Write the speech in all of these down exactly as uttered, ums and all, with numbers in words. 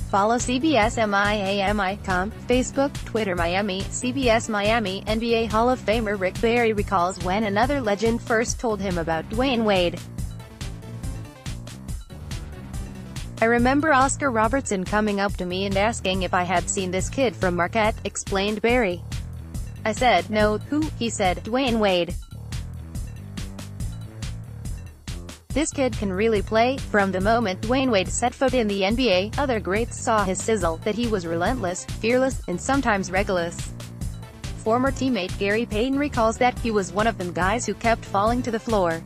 Follow C B S Miami dot com, Facebook, Twitter Miami, C B S Miami. N B A Hall of Famer Rick Barry recalls when another legend first told him about Dwyane Wade. "I remember Oscar Robertson coming up to me and asking if I had seen this kid from Marquette," explained Barry. "I said, no, who?" He said, "Dwyane Wade. This kid can really play." From the moment Dwyane Wade set foot in the N B A, other greats saw his sizzle, that he was relentless, fearless, and sometimes reckless. Former teammate Gary Payton recalls that he was one of them guys who kept falling to the floor.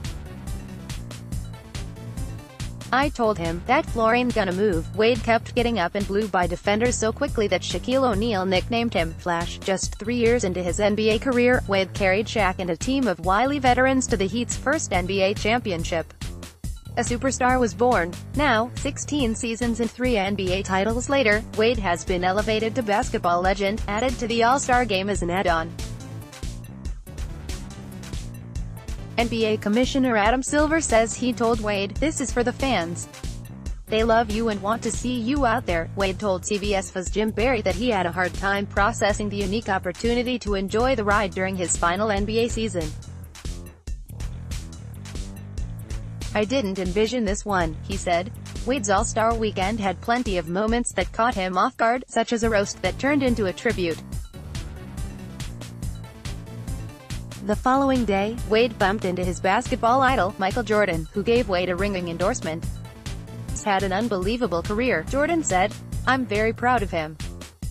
"I told him, that floor ain't gonna move." Wade kept getting up and blew by defenders so quickly that Shaquille O'Neal nicknamed him Flash. Just three years into his N B A career, Wade carried Shaq and a team of wily veterans to the Heat's first N B A championship. A superstar was born. Now, sixteen seasons and three N B A titles later, Wade has been elevated to basketball legend, added to the All-Star game as an add-on. N B A Commissioner Adam Silver says he told Wade, "This is for the fans. They love you and want to see you out there." Wade told C B S Jim Barry that he had a hard time processing the unique opportunity to enjoy the ride during his final N B A season. "I didn't envision this one," he said. Wade's All-Star weekend had plenty of moments that caught him off guard, such as a roast that turned into a tribute. The following day, Wade bumped into his basketball idol, Michael Jordan, who gave Wade a ringing endorsement. "He's had an unbelievable career," Jordan said. "I'm very proud of him.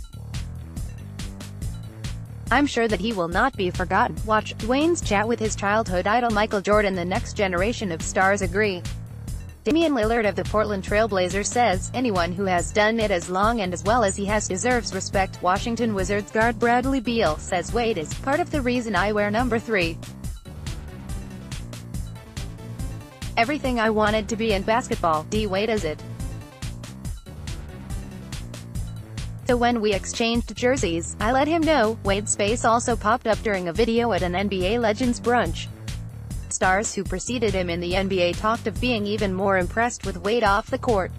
I'm sure that he will not be forgotten." Watch Dwyane's chat with his childhood idol Michael Jordan. The next generation of stars agree. Damian Lillard of the Portland Trail Blazers says, "Anyone who has done it as long and as well as he has deserves respect." Washington Wizards guard Bradley Beal says Wade is part of the reason I wear number three. "Everything I wanted to be in basketball, D Wade is it. So when we exchanged jerseys, I let him know." Wade's face also popped up during a video at an N B A Legends brunch. Stars who preceded him in the N B A talked of being even more impressed with Wade off the court.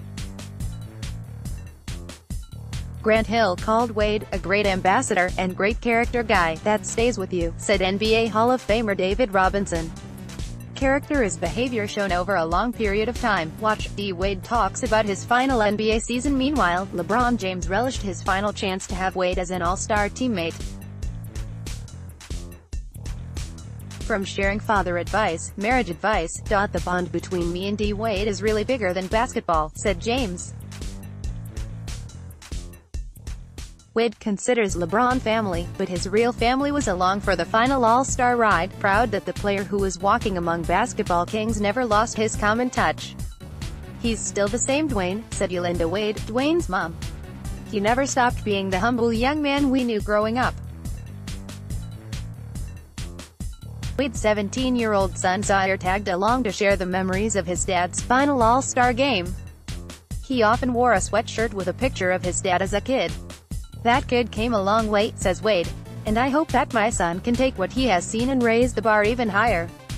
Grant Hill called Wade a great ambassador and great character guy that stays with you, said N B A Hall of Famer David Robinson. Character is behavior shown over a long period of time. Watch D Wade talks about his final N B A season. Meanwhile, LeBron James relished his final chance to have Wade as an all-star teammate. "From sharing father advice, marriage advice, the bond between me and D Wade is really bigger than basketball," said James. Wade considers LeBron family, but his real family was along for the final All-Star ride, proud that the player who was walking among basketball kings never lost his common touch. "He's still the same Dwyane," said Yolanda Wade, Dwyane's mom. "He never stopped being the humble young man we knew growing up." Wade's seventeen-year-old son Zaire tagged along to share the memories of his dad's final All-Star game. "He often wore a sweatshirt with a picture of his dad as a kid. That kid came a long way," says Wade. "And I hope that my son can take what he has seen and raise the bar even higher."